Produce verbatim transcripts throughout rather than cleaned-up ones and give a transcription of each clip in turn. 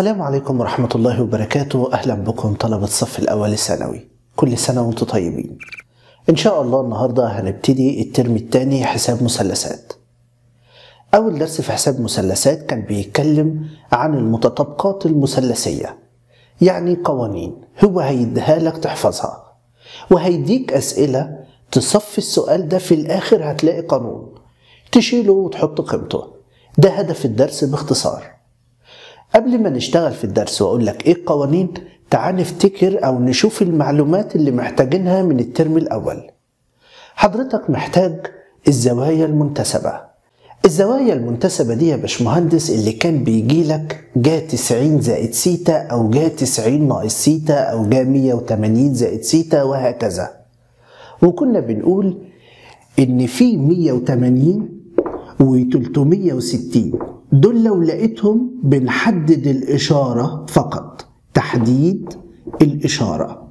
السلام عليكم ورحمة الله وبركاته. أهلا بكم طلبة الصف الأول الثانوي، كل سنة وانتم طيبين. إن شاء الله النهاردة هنبتدي الترم الثاني حساب مثلثات. أول درس في حساب مثلثات كان بيتكلم عن المتطابقات المثلثية، يعني قوانين هو هيديها لك تحفظها، وهيديك أسئلة تصفي السؤال ده في الآخر هتلاقي قانون تشيله وتحط قيمته. ده هدف الدرس باختصار. قبل ما نشتغل في الدرس وأقول لك إيه القوانين، تعال نفتكر أو نشوف المعلومات اللي محتاجينها من الترم الأول. حضرتك محتاج الزوايا المنتسبة. الزوايا المنتسبة دي يا باشمهندس اللي كان بيجي لك جا تسعين زائد سيتا أو جا تسعين ناقص سيتا أو جا مية وتمانين زائد سيتا وهكذا. وكنا بنقول إن في مية وتمانين وتلتمية وستين دول لو لقيتهم بنحدد الإشارة فقط، تحديد الإشارة.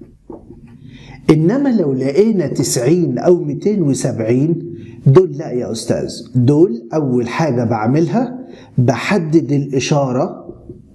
إنما لو لقينا تسعين أو ميتين وسبعين دول لا يا أستاذ، دول أول حاجة بعملها بحدد الإشارة،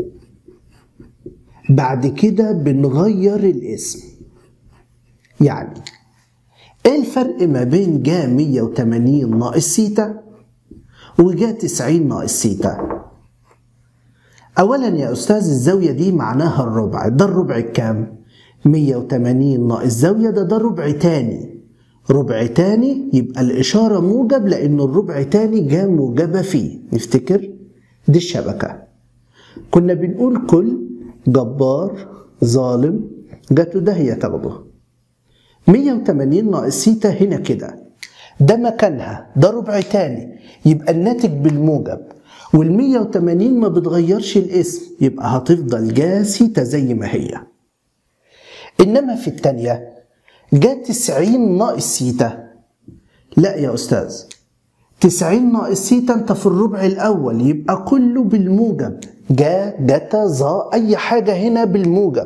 بعد كده بنغير الاسم. يعني إيه الفرق ما بين جا مية وتمانين ناقص سيتا وجا تسعين ناقص سيتا؟ أولا يا أستاذ الزاوية دي معناها الربع، ده الربع الكام؟ مية وتمانين ناقص زاوية ده ده ربع تاني، ربع تاني يبقى الإشارة موجب لأن الربع تاني جا موجبة فيه. نفتكر دي الشبكة. كنا بنقول كل جبار ظالم جاته داهية تاخده. مية وتمانين ناقص سيتا هنا كده ده مكانها، ده ربع تاني يبقى الناتج بالموجب، والمية وتمانين ما بتغيرش الاسم يبقى هتفضل جا سيتا زي ما هي. إنما في التانية جا تسعين ناقص سيتا، لا يا أستاذ، تسعين ناقص سيتا أنت في الربع الأول يبقى كله بالموجب، جا جتا ظا أي حاجة هنا بالموجب،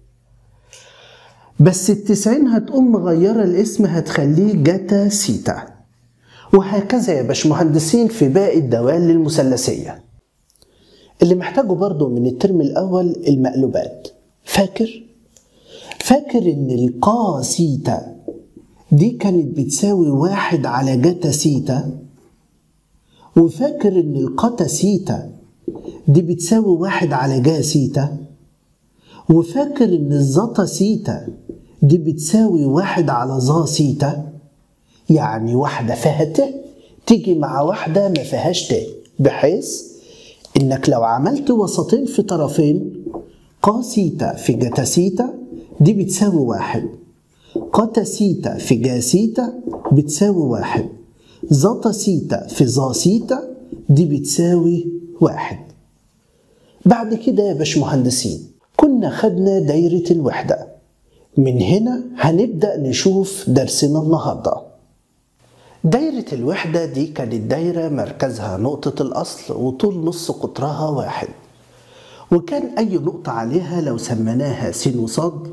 بس التسعين هتقوم مغيرة الاسم هتخليه جتا سيتا، وهكذا يا باشمهندسين في باقي الدوال المثلثية. اللي محتاجه برضو من الترم الأول المقلوبات. فاكر؟ فاكر إن القا سيتا دي كانت بتساوي واحد على جتا سيتا، وفاكر إن القتا سيتا دي بتساوي واحد على جا سيتا، وفاكر إن الزتا سيتا دي بتساوي واحد على ظا سيتا. يعني واحدة فيها ت تيجي مع واحدة ما فيهاش ت، بحيث إنك لو عملت وسطين في طرفين، قا سيتا في جتا سيتا دي بتساوي واحد، قتا سيتا في جا سيتا بتساوي واحد، زتا سيتا في ظا سيتا دي بتساوي واحد. بعد كده يا باشمهندسين كنا خدنا دايرة الوحدة. من هنا هنبدأ نشوف درسنا النهاردة. دايرة الوحدة دي كانت دايرة مركزها نقطة الأصل وطول نص قطرها واحد، وكان أي نقطة عليها لو سميناها س وصاد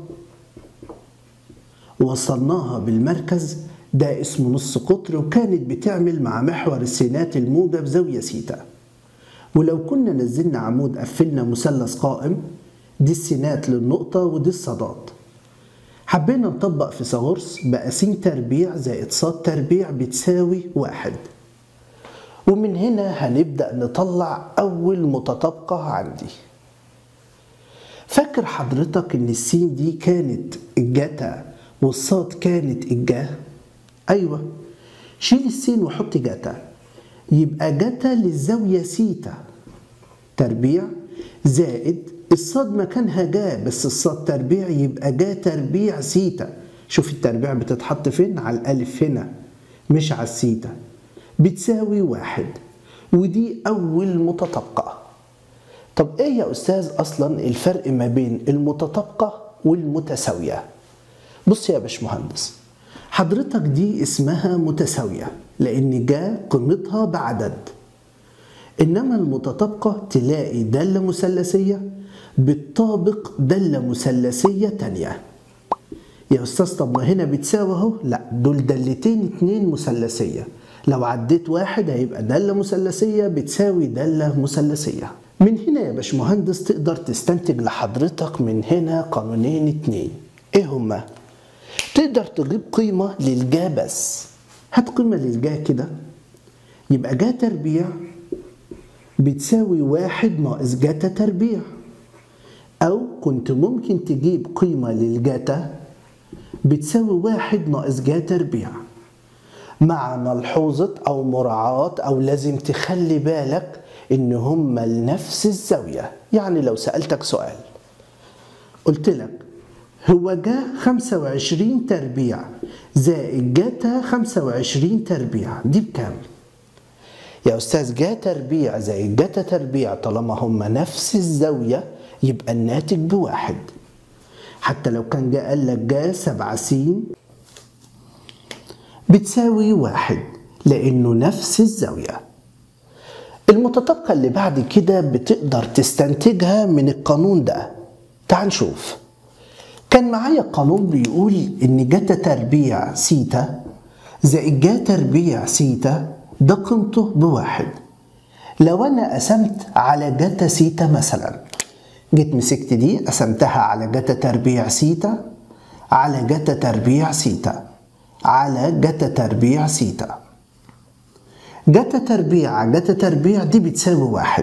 ووصلناها بالمركز ده اسمه نص قطر، وكانت بتعمل مع محور السينات الموجب زاوية سيتا. ولو كنا نزلنا عمود قفلنا مثلث قائم، دي السينات للنقطة ودي الصادات. حبينا نطبق فيثاغورس بقى س تربيع زائد ص تربيع بتساوي واحد. ومن هنا هنبدأ نطلع أول متطابقة عندي. فاكر حضرتك إن السين دي كانت الجتا والصاد كانت الجا؟ أيوة، شيل السين وحط جتا، يبقى جتا للزاوية سيتا تربيع زائد الصاد مكانها جا بس الصاد تربيع يبقى جا تربيع سيتا. شوف التربيع بتتحط فين؟ على الألف هنا مش على السيتا، بتساوي واحد. ودي أول متطابقة. طب إيه يا أستاذ أصلا الفرق ما بين المتطابقة والمتساوية؟ بص يا باشمهندس، حضرتك دي اسمها متساوية لأن جا قيمتها بعدد، إنما المتطابقة تلاقي دالة مثلثية بتطابق دالة مثلثية تانية. يا أستاذ طب ما هنا بتساوي أهو، لا دول دالتين اتنين مثلثية، لو عديت واحد هيبقى دالة مثلثية بتساوي دالة مثلثية. من هنا يا باشمهندس تقدر تستنتج لحضرتك من هنا قانونين اتنين. ايه هما؟ تقدر تجيب قيمة للجا بس. هات قيمة للجا كده، يبقى جا تربيع بتساوي واحد ناقص جاتا تربيع. أو كنت ممكن تجيب قيمة للجاتا بتساوي واحد ناقص جا تربيع، مع ملحوظة أو مراعاة أو لازم تخلي بالك إن هما لنفس الزاوية. يعني لو سألتك سؤال قلت لك هو جا خمسة وعشرين تربيع زائد جاتا خمسة وعشرين تربيع دي بكام؟ يا أستاذ جا تربيع زائد جاتا تربيع طالما هما نفس الزاوية يبقى الناتج بواحد. حتى لو كان جا قال لك جا سبعة س بتساوي واحد لأنه نفس الزاوية. المتطابقة اللي بعد كده بتقدر تستنتجها من القانون ده. تعال نشوف. كان معايا قانون بيقول إن جاتا تربيع سيتا زائد جا تربيع سيتا ده قيمته بواحد. لو أنا قسمت على جاتا سيتا مثلا، جيت مسكت دي قسمتها على جاتا تربيع سيتا على جاتا تربيع سيتا على جاتا تربيع سيتا. جاتا تربيع على جاتا تربيع دي بتساوي واحد.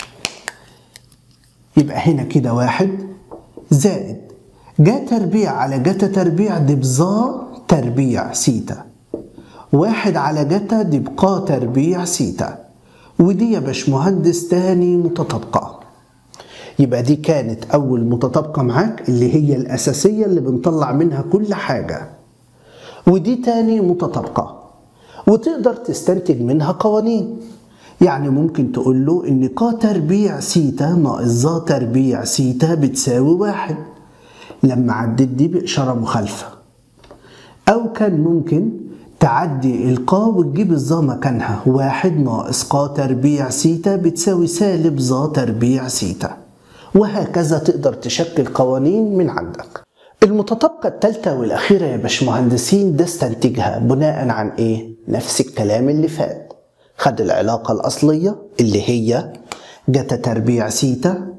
يبقى هنا كده واحد زائد جا تربيع على جاتا تربيع دي بظا تربيع سيتا. واحد على جاتا دي بقا تربيع سيتا. ودي يا باشمهندس تاني متطابقة. يبقى دي كانت أول متطابقة معاك اللي هي الأساسية اللي بنطلع منها كل حاجة. ودي تاني متطابقة وتقدر تستنتج منها قوانين. يعني ممكن تقول له إن قا تربيع سيتا ناقص ظا تربيع سيتا بتساوي واحد لما عديت دي بإشارة مخالفة. أو كان ممكن تعدي القا وتجيب الظا مكانها، واحد ناقص قا تربيع سيتا بتساوي سالب ظا تربيع سيتا. وهكذا تقدر تشكل قوانين من عندك. المتطابقة الثالثة والأخيرة يا باشمهندسين ده استنتجها بناء عن إيه؟ نفس الكلام اللي فات. خد العلاقة الأصلية اللي هي جاتا تربيع سيتا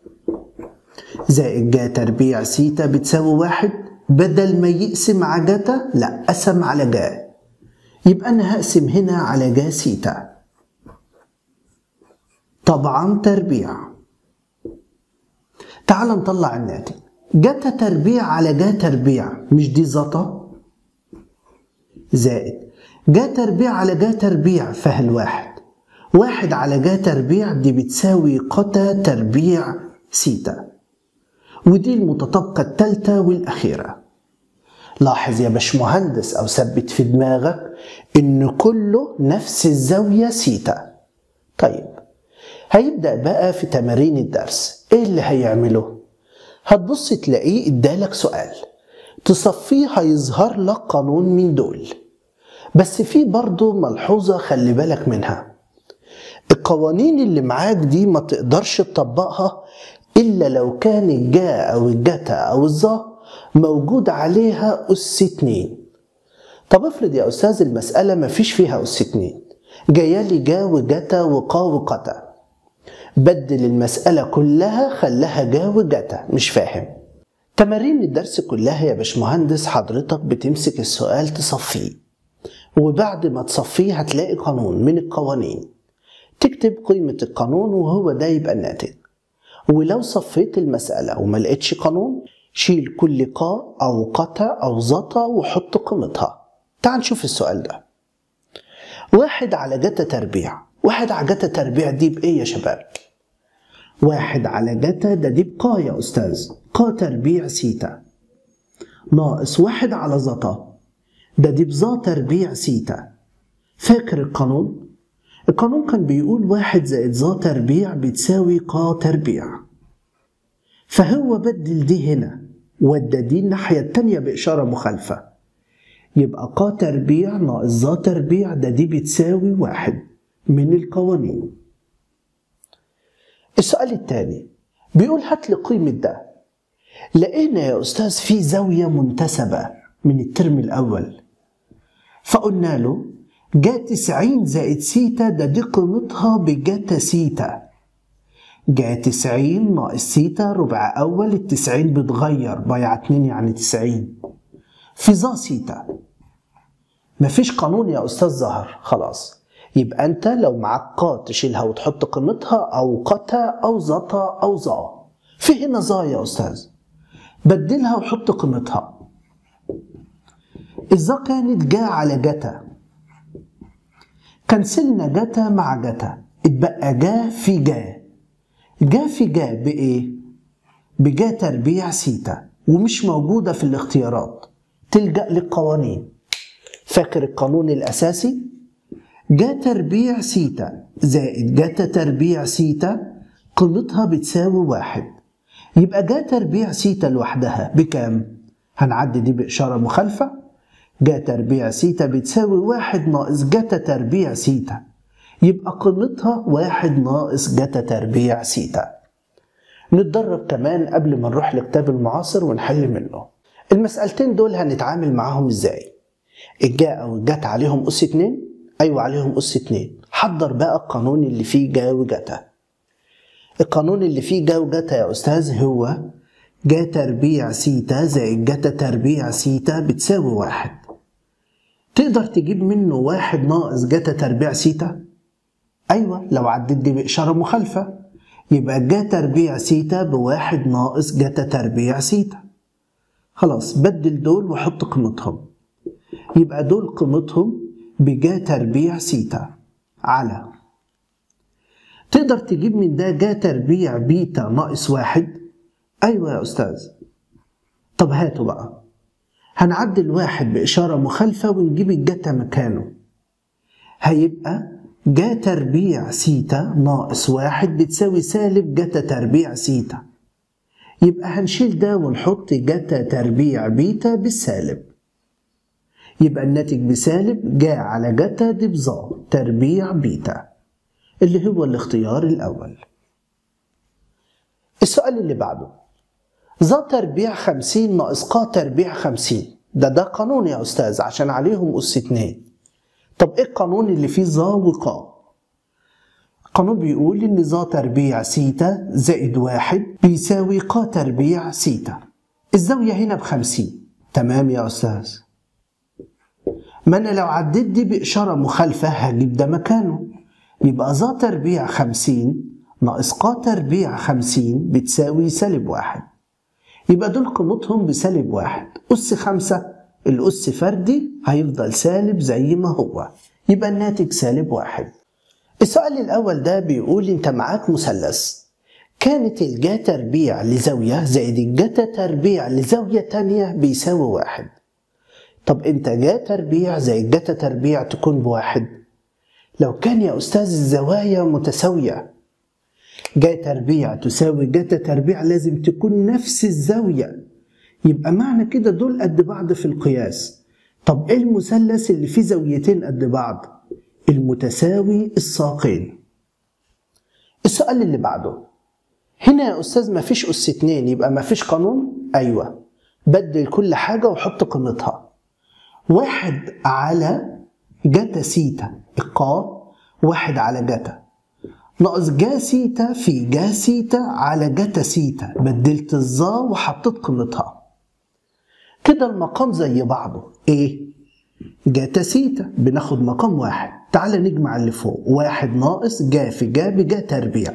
زائد جا تربيع سيتا بتساوي واحد. بدل ما يقسم على جاتا لا قسم على جا، يبقى أنا هقسم هنا على جا سيتا طبعا تربيع. تعال نطلع الناتج. جاتا تربيع على جا تربيع مش دي زتا زائد جا تربيع على جا تربيع فهل واحد. واحد على جا تربيع دي بتساوي قتا تربيع سيتا. ودي المتطابقة الثالثة والأخيرة. لاحظ يا باشمهندس أو ثبت في دماغك إن كله نفس الزاوية سيتا. طيب هيبدأ بقى في تمارين الدرس. إيه اللي هيعمله؟ هتبص تلاقيه ادالك سؤال تصفيه هيظهر لك قانون من دول. بس في برضه ملحوظة خلي بالك منها. القوانين اللي معاك دي ما تقدرش تطبقها إلا لو كان الجا أو الجاتا أو الظا موجود عليها أس اتنين. طب افرض يا أستاذ المسألة مفيش فيها أس اتنين، جايالي جا وجاتا وقا وقتا. بدل المسألة كلها خلها جا وجاتا. مش فاهم؟ تمارين الدرس كلها يا باشمهندس حضرتك بتمسك السؤال تصفيه، وبعد ما تصفيه هتلاقي قانون من القوانين، تكتب قيمة القانون وهو ده يبقى الناتج. ولو صفيت المسألة وما لقيتش قانون شيل كل قا أو قتا أو زتا وحط قيمتها. تعال نشوف السؤال ده. واحد على جاتا تربيع. واحد على جاتا تربيع دي بإيه يا شباب؟ واحد على جاتا ده دي بقا يا أستاذ، قا تربيع سيتا ناقص واحد على زتا ده دي بظا تربيع سيتا. فاكر القانون؟ القانون كان بيقول واحد زائد ظا تربيع بتساوي قا تربيع. فهو بدل دي هنا ودى دي الناحية التانية بإشارة مخالفة. يبقى قا تربيع ناقص ظا تربيع ده دي بتساوي واحد من القوانين. السؤال الثاني بيقول هات لي قيمة ده. لقينا يا أستاذ في زاوية منتسبة من الترم الأول، فقلنا له جا تسعين زائد سيتا ده دي قيمتها بجاتا سيتا. جا تسعين ناقص سيتا ربع أول، التسعين بتغير بايع اتنين يعني تسعين في ظا سيتا. مفيش قانون يا أستاذ ظهر، خلاص. يبقى أنت لو معاك قا تشيلها وتحط قيمتها، أو قتا أو زتا أو ظا. في هنا ظا يا أستاذ، بدلها وحط قيمتها. الظا كانت جا على جتا، كنسلنا جتا مع جتا، اتبقى جا في جا. جا في جا بإيه؟ بجا تربيع سيتا، ومش موجودة في الاختيارات، تلجأ للقوانين. فاكر القانون الأساسي؟ جا تربيع سيتا زائد جتا تربيع سيتا قيمتها بتساوي واحد. يبقى جا تربيع سيتا لوحدها بكام؟ هنعدي دي بإشارة مخالفة. جا تربيع سيتا بتساوي واحد ناقص جتا تربيع سيتا، يبقى قيمتها واحد ناقص جتا تربيع سيتا. نتدرب كمان قبل ما نروح لكتاب المعاصر ونحل منه. المسألتين دول هنتعامل معاهم ازاي؟ الجا او الجت عليهم أس اتنين؟ أيوة عليهم أس اتنين. حضر بقى القانون اللي فيه جا وجتا. القانون اللي فيه جا وجتا يا أستاذ هو جا تربيع سيتا زائد جتا تربيع سيتا بتساوي واحد. تقدر تجيب منه واحد ناقص جتا تربيع سيتا؟ أيوة لو عديت دي بإشارة مخالفة، يبقى جا تربيع سيتا بواحد ناقص جتا تربيع سيتا. خلاص بدل دول وحط قيمتهم، يبقى دول قيمتهم بجا تربيع سيتا على. تقدر تجيب من ده جا تربيع بيتا ناقص واحد؟ أيوة يا أستاذ. طب هاتوا بقى، هنعدل واحد بإشارة مخالفة ونجيب الجتا مكانه. هيبقى جا تربيع سيتا ناقص واحد بتساوي سالب جتا تربيع سيتا. يبقى هنشيل ده ونحط جتا تربيع بيتا بالسالب. يبقى الناتج بسالب جا على جتا دي بظا تربيع بيتا، اللي هو الاختيار الأول. السؤال اللي بعده، ظا تربيع خمسين ناقص قا تربيع خمسين. ده ده قانون يا أستاذ عشان عليهم أس اتنين. طب إيه القانون اللي فيه ظا وقا؟ القانون بيقول إن ظا تربيع سيتا زائد واحد بيساوي قا تربيع سيتا. الزاوية هنا بخمسين. تمام يا أستاذ. ما أنا لو عديت دي بإشارة مخالفة هجيب ده مكانه. يبقى ظا تربيع خمسين ناقص قا تربيع خمسين بتساوي سالب واحد. يبقى دول قيمتهم بسالب واحد. أس خمسة، الأس فردي هيفضل سالب زي ما هو، يبقى الناتج سالب واحد. السؤال الأول ده بيقول أنت معاك مثلث، كانت الجا تربيع لزاوية زائد الجتا تربيع لزاوية تانية بيساوي واحد. طب أنت جا تربيع زائد جتا تربيع تكون بواحد؟ لو كان يا أستاذ الزوايا متساوية، جا تربيع تساوي جتا تربيع لازم تكون نفس الزاوية، يبقى معنى كده دول قد بعض في القياس. طب ايه المثلث اللي فيه زاويتين قد بعض؟ المتساوي الساقين. السؤال اللي بعده، هنا يا أستاذ مفيش أس اتنين، يبقى مفيش قانون؟ أيوة. بدل كل حاجة وحط قيمتها. واحد على جتا سيتا القا، واحد على جتا ناقص جا سيتا في جا سيتا على جتا سيتا. بدلت الظا وحطيت قيمتها. كده المقام زي بعضه. ايه؟ جتا سيتا بناخد مقام واحد. تعال نجمع اللي فوق. واحد ناقص جا في جا بجا تربيع.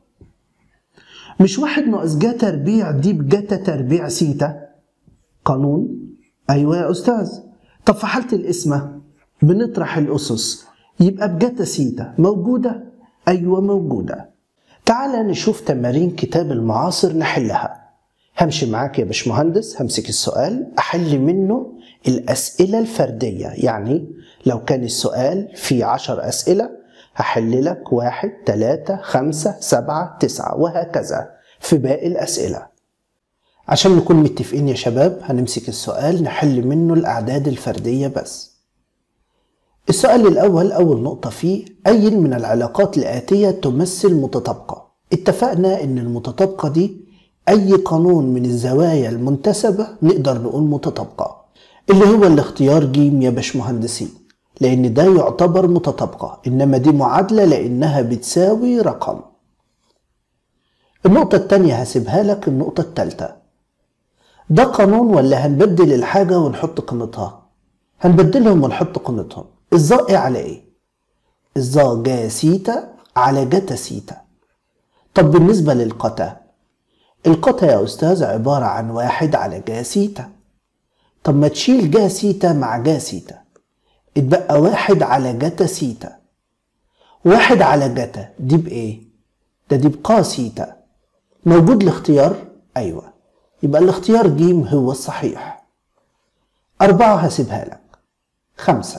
مش واحد ناقص جا تربيع دي بجتا تربيع سيتا؟ قانون؟ ايوه يا أستاذ. طب في حالة القسمة بنطرح الأسس، يبقى بجتا سيتا موجودة؟ أيوة موجودة. تعال نشوف تمارين كتاب المعاصر نحلها. همشي معاك يا باشمهندس، همسك السؤال أحل منه الأسئلة الفردية. يعني لو كان السؤال فيه عشر أسئلة هحل لك واحد تلاتة خمسة سبعة تسعة وهكذا في باقي الأسئلة. عشان نكون متفقين يا شباب، هنمسك السؤال نحل منه الأعداد الفردية بس. السؤال الأول أول نقطة فيه، أي من العلاقات الآتية تمثل متطابقة؟ اتفقنا إن المتطابقة دي أي قانون من الزوايا المنتسبة نقدر نقول متطابقة، اللي هو الاختيار جيم يا باشمهندسين، لأن ده يعتبر متطابقة، إنما دي معادلة لأنها بتساوي رقم. النقطة التانية هسيبها لك النقطة التالتة. ده قانون ولا هنبدل الحاجة ونحط قيمتها؟ هنبدلهم ونحط قيمتهم. الظا ايه على ايه؟ الظا جا سيتا على جتا سيتا. طب بالنسبة للقتا، القتا يا أستاذ عبارة عن واحد على جا سيتا. طب ما تشيل جا سيتا مع جا سيتا، اتبقى واحد على جتا سيتا. واحد على جتا دي بإيه؟ ده دي بقا سيتا. موجود الاختيار؟ أيوة، يبقى الاختيار جيم هو الصحيح. أربعة هسيبها لك. خمسة،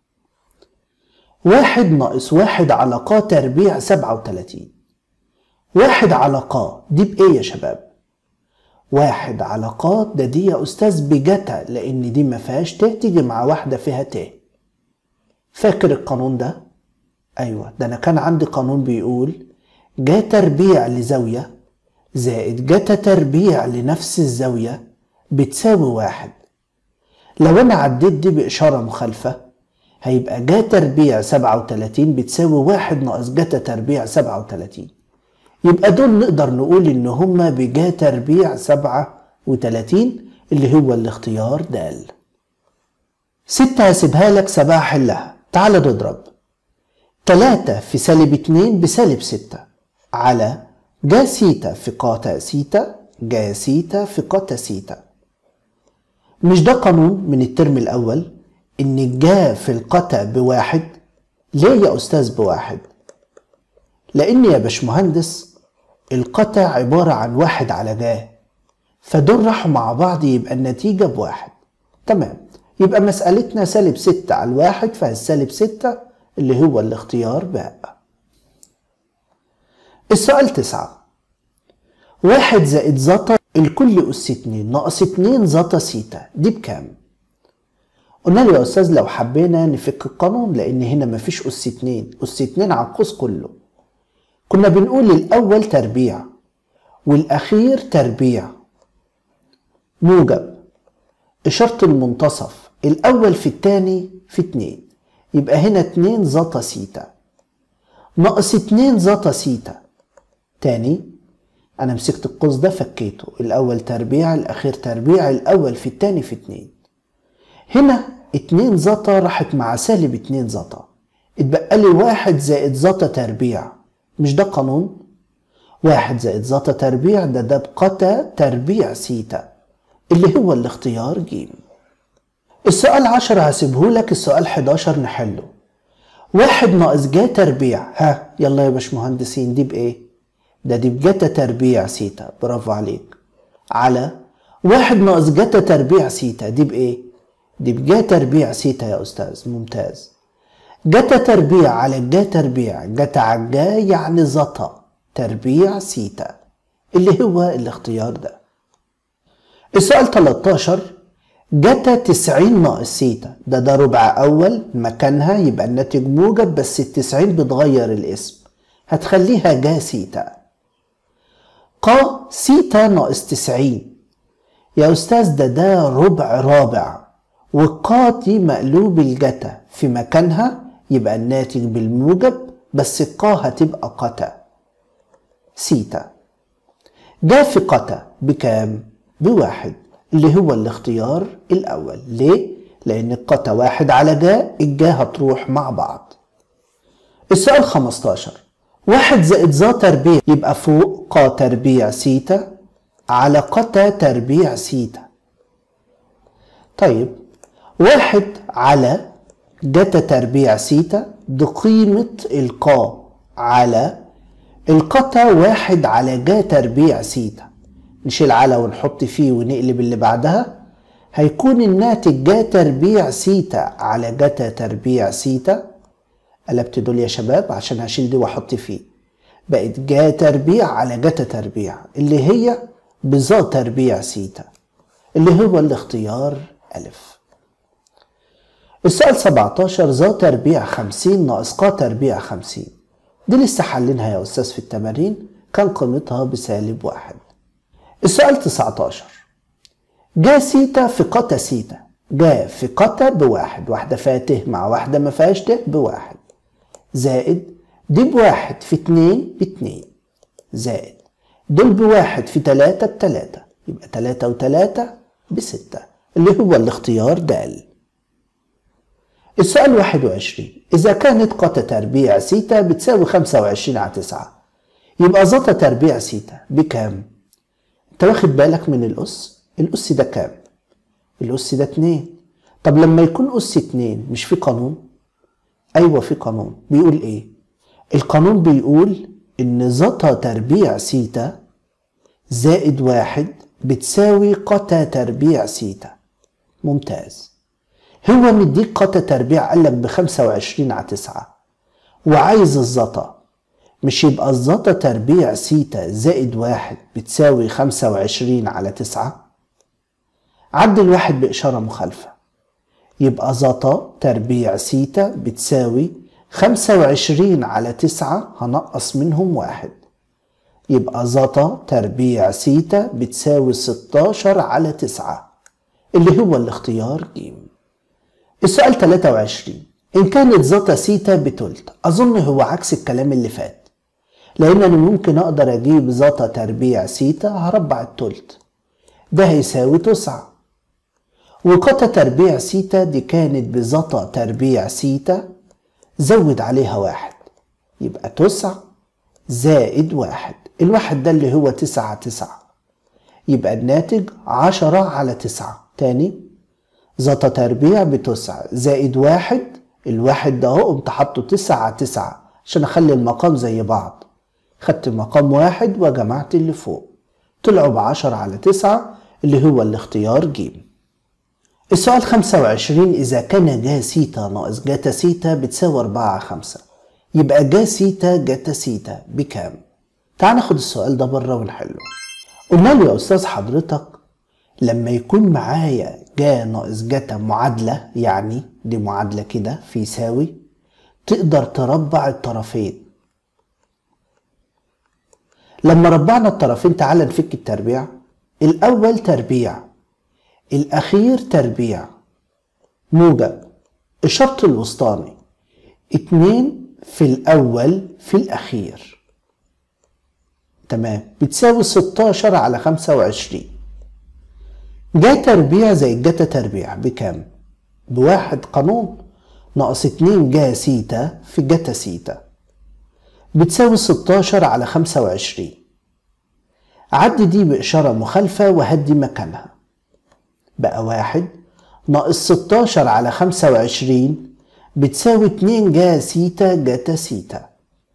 واحد ناقص واحد على قا تربيع سبعة وتلاتين. واحد على قا دي بإيه يا شباب؟ واحد على قا ده دي يا أستاذ بجتا، لأن دي مفيهاش ت تيجي مع واحدة فيها ت. فاكر القانون ده؟ أيوة، ده أنا كان عندي قانون بيقول جا تربيع لزاوية زائد جتا تربيع لنفس الزاوية بتساوي واحد. لو أنا عديت دي بإشارة مخالفة هيبقى جا تربيع سبعة وتلاتين بتساوي واحد ناقص جتا تربيع سبعة وتلاتين. يبقى دول نقدر نقول إن هما بجا تربيع سبعة وتلاتين اللي هو الاختيار د. ستة هسيبها لك، سبعة حلها. تعال نضرب. تلاتة في سالب اتنين بسالب ستة على جا سيتا في قاتا سيتا جا سيتا في قاتا سيتا. مش ده قانون من الترم الأول إن الجا في القتا بواحد؟ ليه يا أستاذ بواحد؟ لأن يا باشمهندس القتا عبارة عن واحد على جا، فدول راحوا مع بعض يبقى النتيجة بواحد. تمام، يبقى مسألتنا سالب ستة على الواحد، فالسالب ستة اللي هو الاختيار باء. السؤال تسعة، واحد زائد زتا الكل أس اتنين ناقص اتنين زتا سيتا دي بكام؟ قلنا له يا أستاذ لو حبينا نفك القانون، لأن هنا مفيش أس اتنين، أس اتنين على القوس كله. كنا بنقول الأول تربيع والأخير تربيع موجب إشارة المنتصف الأول في التاني في اتنين، يبقى هنا اتنين زتا سيتا ناقص اتنين زتا سيتا. تاني أنا مسكت القوس ده فكيته، الأول تربيع الأخير تربيع، الأول في التاني في اتنين. هنا اتنين زتا راحت مع سالب اتنين زتا، اتبقى لي واحد زائد زتا تربيع. مش ده قانون؟ واحد زائد زتا تربيع ده ده بقتا تربيع سيتا اللي هو الاختيار جيم. السؤال عشرة هسيبهولك. السؤال حداشر نحله. واحد ناقص جا تربيع، ها يلا يا باشمهندسين دي بإيه؟ ده دي بجتا تربيع سيتا، برافو عليك. على واحد ناقص جتا تربيع سيتا دي بإيه؟ دي بجا تربيع سيتا يا أستاذ، ممتاز. جتا تربيع على جا تربيع، جتا على الجا يعني زتا تربيع سيتا اللي هو الاختيار ده. السؤال تلتاشر، جتا تسعين ناقص سيتا ده ده ربع أول مكانها يبقى الناتج موجب، بس التسعين بتغير الاسم هتخليها جا سيتا. قا سيتا ناقص تسعين يا أستاذ ده ده ربع رابع، والقا دي مقلوب الجتا في مكانها يبقى الناتج بالموجب، بس القا هتبقى قتا سيتا. جا في قتا بكام؟ بواحد اللي هو الاختيار الأول. ليه؟ لأن القتا واحد على جا، الجا هتروح مع بعض. السؤال خمستاشر، واحد زائد زا تربيع يبقى فوق قا تربيع سيتا على قتا تربيع سيتا. طيب واحد على جتا تربيع سيتا دي قيمة القا على القتا واحد على جا تربيع سيتا. نشيل على ونحط فيه ونقلب اللي بعدها، هيكون الناتج جا تربيع سيتا على جتا تربيع سيتا. قلبت دول يا شباب عشان هشيل دي واحط فيه، بقت جا تربيع على جتا تربيع اللي هي بزا تربيع سيتا اللي هو الاختيار ألف. السؤال سبعتاشر، زا تربيع خمسين ناقص قا تربيع خمسين دي لسه حلينها يا أستاذ في التمارين، كان قيمتها بسالب واحد. السؤال تسعتاشر، جا سيتا في قتا سيتا، جا في قتا بواحد، واحدة فيها ت مع واحدة ما فيهاش ت بواحد، زائد دي بواحد في اتنين باتنين، زائد دول بواحد في تلاتة بتلاتة، يبقى تلاتة وتلاتة بستة اللي هو الاختيار د. السؤال واحد وعشرين، إذا كانت قتا تربيع سيتا بتساوي خمسة وعشرين على تسعة، يبقى زتا تربيع سيتا بكام؟ انت واخد بالك من الأس؟ الأس ده كام؟ الأس ده اتنين. طب لما يكون أس اتنين مش في قانون؟ أيوة في قانون. بيقول إيه؟ القانون بيقول إن زتا تربيع سيتا زائد واحد بتساوي قتا تربيع سيتا. ممتاز. هو مديك قتا تربيع قالك بخمسة وعشرين على تسعة وعايز الزتا، مش يبقى الزتا تربيع سيتا زائد واحد بتساوي خمسة وعشرين على تسعة؟ عدل واحد بإشارة مخالفة، يبقى زتا تربيع سيتا بتساوي خمسة وعشرين على تسعة هنقص منهم واحد، يبقى زتا تربيع سيتا بتساوي ستاشر على تسعة اللي هو الاختيار ج. السؤال تلاتة وعشرين، إن كانت زتا سيتا بتلت، أظن هو عكس الكلام اللي فات، لأن أنا ممكن أقدر أجيب زتا تربيع سيتا هربع التلت، ده هيساوي تسعة، وقتا تربيع سيتا دي كانت بزتا تربيع سيتا زود عليها واحد، يبقى تسعة زائد واحد، الواحد ده اللي هو تسعة تسعة، يبقى الناتج عشرة على تسعة. تاني، زتا تربيع بتسعة زائد واحد، الواحد ده اهو قمت حاطه تسعة تسعة عشان اخلي المقام زي بعض، خدت مقام واحد وجمعت اللي فوق، طلعوا بعشرة على تسعة اللي هو الاختيار ج. السؤال خمسة وعشرين، إذا كان جا سيتا ناقص جاتا سيتا بتساوي أربعة على خمسة، يبقى جا سيتا جاتا سيتا بكام؟ تعال ناخد السؤال ده بره ونحله. قلنا له يا أستاذ حضرتك لما يكون معايا جا ناقص جاتا معادلة، يعني دي معادلة كده في يساوي، تقدر تربع الطرفين. لما ربعنا الطرفين تعال نفك التربيع. الأول تربيع، الأخير تربيع، موجب الشرط الوسطاني اتنين في الأول في الأخير، تمام، بتساوي ستاشر على خمسة وعشرين. جا تربيع زي جاتا تربيع بكام؟ بواحد، قانون ناقص اتنين جا سيتا في جاتا سيتا بتساوي ستاشر على خمسة وعشرين. عدي دي بإشارة مخالفة وهدي مكانها، بقى واحد ناقص ستاشر على خمسة وعشرين بتساوي اتنين جا سيتا جاتا سيتا.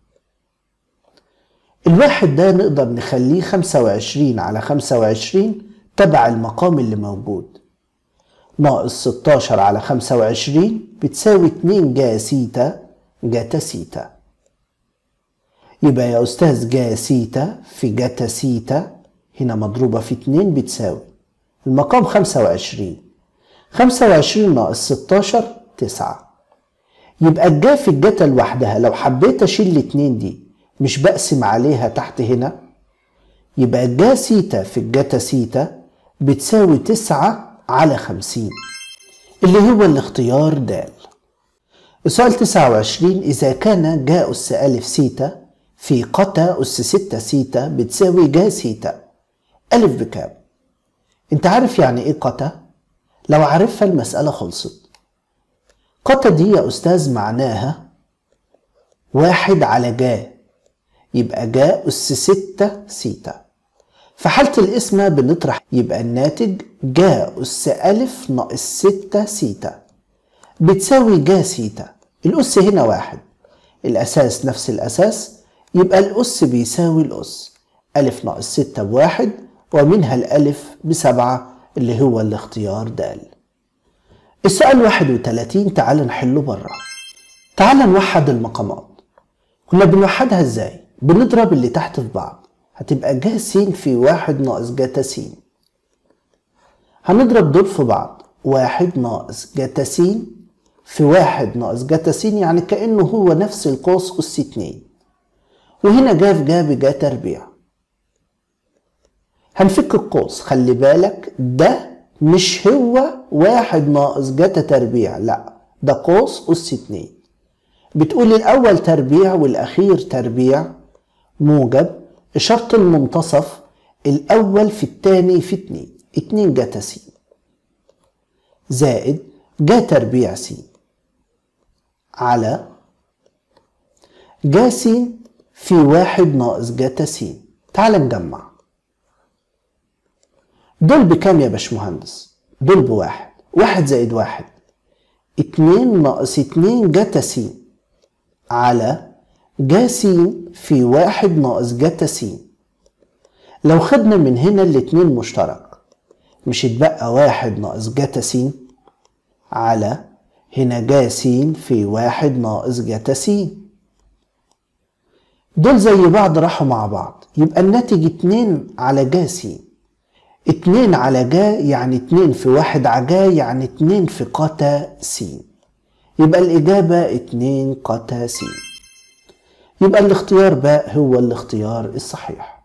الواحد ده نقدر نخليه خمسة وعشرين على خمسة وعشرين تبع المقام اللي موجود، ناقص ستاشر على خمسة وعشرين بتساوي اتنين جا سيتا جاتا سيتا. يبقى يا أستاذ جا سيتا في جاتا سيتا هنا مضروبة في اتنين بتساوي المقام خمسة وعشرين، خمسة وعشرين ناقص ستاشر تسعة. يبقى الجا في الجاتا لوحدها لو حبيت أشيل الاتنين دي مش بقسم عليها تحت هنا، يبقى الجا سيتا في الجاتا سيتا بتساوي تسعة على خمسين اللي هو الاختيار د. السؤال تسعة وعشرين، إذا كان جا أس ألف سيتا في قتا أس ستة سيتا بتساوي جا سيتا، ألف بكام؟ أنت عارف يعني إيه قتا؟ لو عارفها المسألة خلصت. قتا دي يا أستاذ معناها واحد على جا، يبقى جا أس ستة سيتا. في حالة القسمة بنطرح، يبقى الناتج جا أس ألف ناقص ستة سيتا بتساوي جا سيتا. الأس هنا واحد، الأساس نفس الأساس، يبقى الأس بيساوي الأس، ألف ناقص ستة بواحد ومنها الألف بسبعة اللي هو الاختيار د. السؤال واحد وتلاتين، تعال نحله بره. تعال نوحد المقامات. كنا بنوحدها ازاي؟ بنضرب اللي تحت في بعض، هتبقى جا س في واحد ناقص جاتا س. هنضرب دول في بعض، واحد ناقص جاتا س في واحد ناقص جاتا س، يعني كأنه هو نفس القوس أس اتنين، وهنا جا في جا بجا تربيع. هنفك القوس، خلي بالك ده مش هو واحد ناقص جاتا تربيع، لا ده قوس أس اتنين. بتقول الأول تربيع والأخير تربيع، موجب إشارة المنتصف الأول في التاني في اتنين، اتنين جتا س زائد جا تربيع س على جا س في واحد ناقص جتا س. تعال نجمع. دول بكام يا باشمهندس؟ دول بواحد، واحد زائد واحد اتنين ناقص اتنين جتا س على جا س في واحد ناقص جتا س. لو خدنا من هنا الاتنين مشترك مش اتبقى واحد ناقص جتا س على هنا جا س في واحد ناقص جتا س. دول زي بعض راحوا مع بعض، يبقى الناتج اتنين على جا س. اتنين على جا يعني اتنين في واحد على جا يعني اتنين في قتا س. يبقى الإجابة اتنين قتا س. يبقى الاختيار باء هو الاختيار الصحيح.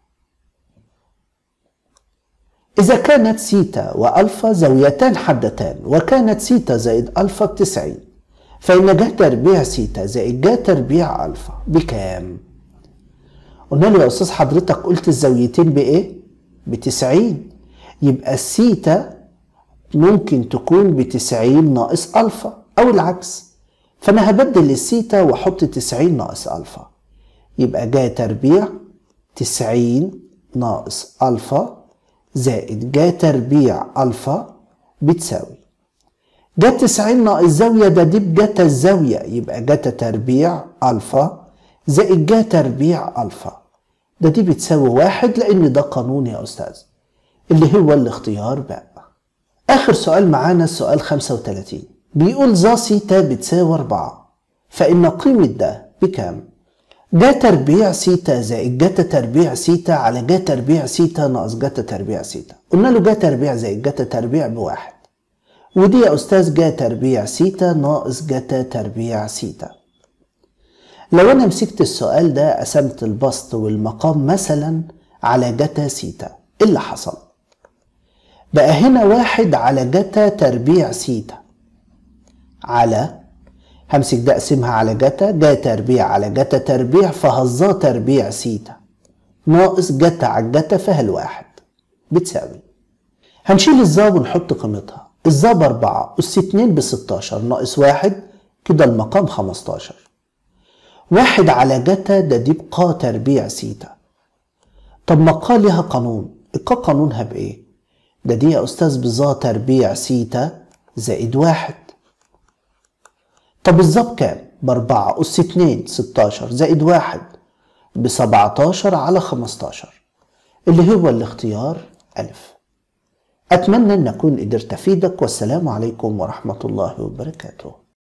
إذا كانت سيتا وألفا زاويتان حدتان وكانت سيتا زائد ألفا بتسعين، فإن جا تربيع سيتا زائد جا تربيع ألفا بكام؟ قلنا له يا أستاذ حضرتك قلت الزاويتين بإيه؟ بتسعين، يبقى السيتا ممكن تكون بتسعين ناقص ألفا أو العكس، فأنا هبدل السيتا وأحط تسعين ناقص ألفا، يبقى جا تربيع تسعين ناقص ألفا زائد جا تربيع ألفا بتساوي جا تسعين ناقص زاوية ده دي بجتا الزاوية، يبقى جتا تربيع ألفا زائد جا تربيع ألفا ده دي بتساوي واحد، لأن ده قانون يا أستاذ اللي هو الاختيار باء. آخر سؤال معانا السؤال خمسة وتلاتين، بيقول ظا سيتا بتساوي أربعة، فإن قيمة ده بكام؟ جا تربيع سيتا زائد جتا تربيع سيتا على جا تربيع سيتا ناقص جتا تربيع سيتا. قلنا له جا تربيع زائد جتا تربيع بواحد، ودي يا أستاذ جا تربيع سيتا ناقص جتا تربيع سيتا. لو أنا مسكت السؤال ده قسمت البسط والمقام مثلا على جتا سيتا، إيه اللي حصل؟ بقى هنا واحد على جتا تربيع سيتا على همسك ده اقسمها على جتا، جا تربيع على جتا تربيع فهظا تربيع سيتا ناقص جتا على جتا فيها الواحد بتساوي. هنشيل الظا ونحط قيمتها، الظا بأربعة أس اتنين بستاشر ناقص واحد كده المقام خمستاشر. واحد على جتا ده دي بقا تربيع سيتا. طب ما قا ليها قانون، القا قانونها بإيه؟ ده دي يا أستاذ بظا تربيع سيتا زائد واحد. طب الظا بكام؟ بأربعة أس اتنين ستاشر زائد واحد بسبعتاشر على خمستاشر اللي هو الاختيار ألف. أتمنى أن أكون قدرت أفيدك، والسلام عليكم ورحمة الله وبركاته.